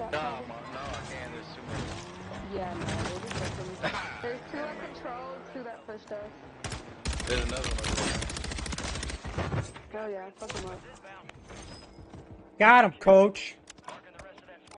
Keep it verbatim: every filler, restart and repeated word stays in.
that No, cover? no, I can't. There's too many. Yeah, no, we'll just go for me. There's two at control, two that pushed us. There's another one over there. Oh yeah, fuck them up. Got him, coach.